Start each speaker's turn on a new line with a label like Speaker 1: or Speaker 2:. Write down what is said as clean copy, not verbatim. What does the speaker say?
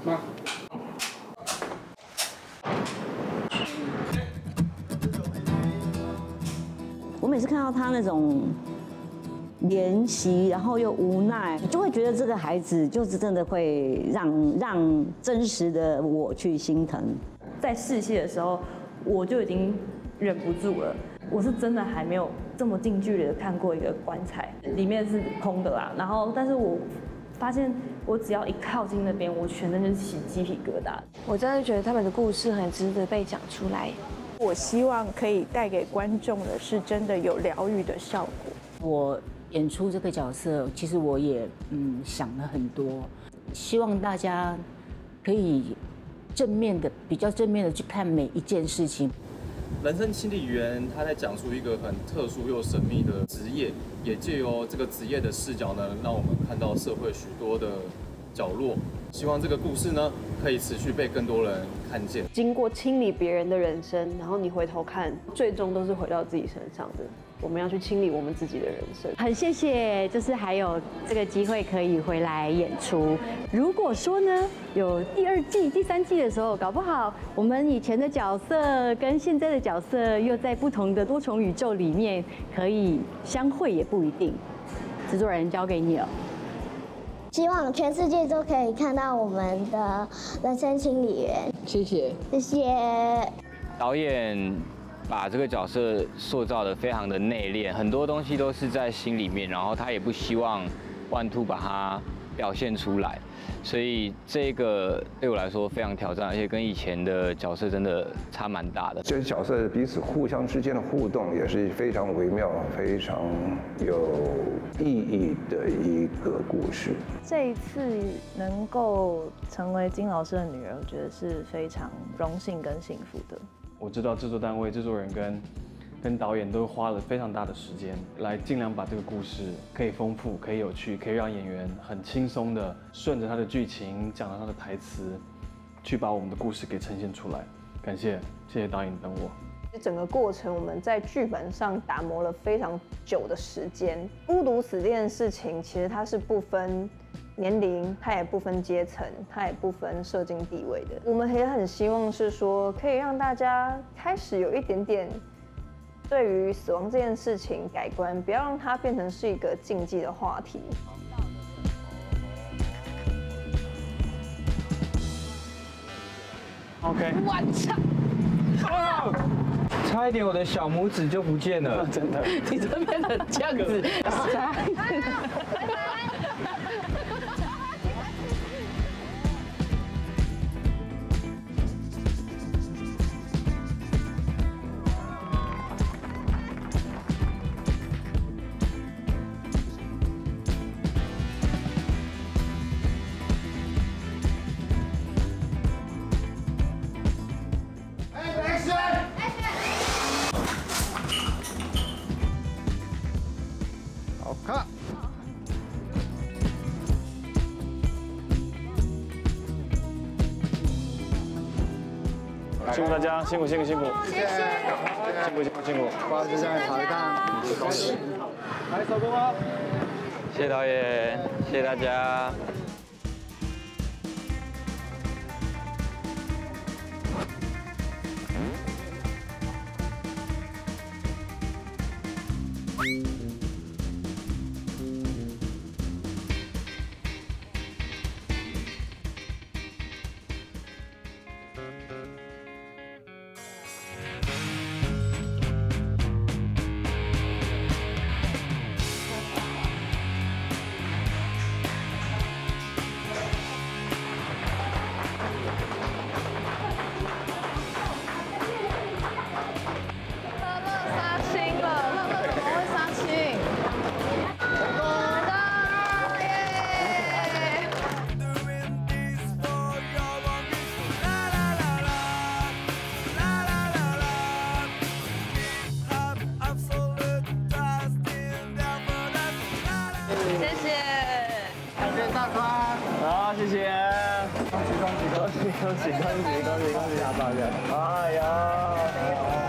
Speaker 1: 妈。
Speaker 2: 我每次看到他那种怜惜，然后又无奈，就会觉得这个孩子就是真的会让真实的我去心疼。
Speaker 3: 在试戏的时候，我就已经忍不住了。我是真的还没有这么近距离的看过一个棺材，里面是空的啦。然后，但是我发现我只要一靠近那边，我全身就是起鸡皮疙瘩。
Speaker 4: 我真的觉得他们的故事很值得被讲出来。
Speaker 5: 我希望可以带给观众的是真的有疗愈的效果。
Speaker 6: 我演出这个角色，其实我也想了很多，希望大家可以比较正面的去看每一件事情。
Speaker 7: 人生清理员他在讲述一个很特殊又神秘的职业，也借由这个职业的视角呢，让我们看到社会许多的角落。希望这个故事呢，可以持续被更多人看见。
Speaker 8: 经过清理别人的人生，然后你回头看，最终都是回到自己身上的。我们要去清理我们自己的人生。
Speaker 9: 很谢谢，就是还有这个机会可以回来演出。如果说呢，有第2季、第3季的时候，搞不好我们以前的角色跟现在的角色又在不同的多重宇宙里面可以相会，也不一定。制作人交给你了。
Speaker 10: 希望全世界都可以看到我们的人生清理员。
Speaker 11: 谢谢，
Speaker 10: 谢谢。
Speaker 12: 导演把这个角色塑造得非常的内敛，很多东西都是在心里面，然后他也不希望1-2把它表现出来，所以这个对我来说非常挑战，而且跟以前的角色真的差蛮大的。
Speaker 13: 这些角色彼此互相之间的互动也是非常微妙、非常有意义的一个故事。
Speaker 5: 这一次能够成为金老师的女儿，我觉得是非常荣幸跟幸福的。
Speaker 14: 我知道制作单位、制作人跟导演都花了非常大的时间，来尽量把这个故事可以丰富、可以有趣、可以让演员很轻松的顺着他的剧情讲到他的台词，去把我们的故事给呈现出来。感谢，谢谢导演等我。
Speaker 8: 整个过程我们在剧本上打磨了非常久的时间。孤独死这件事情，其实它是不分年龄，它也不分阶层，它也不分社经地位的。我们也很希望是说，可以让大家开始有一点点对于死亡这件事情改观，不要让它变成是一个禁忌的话题。
Speaker 11: OK。我操！差一点我的小拇指就不见了，
Speaker 1: 真的。
Speaker 6: 你这边的这样子。
Speaker 1: 好看。
Speaker 14: 辛苦大家，辛苦。谢谢。辛苦。
Speaker 1: 不好意思，现在跑一趟。来，手工吗？
Speaker 12: 谢谢导演，谢谢大家。
Speaker 11: 好，谢谢。恭喜，拿到了。哎呀。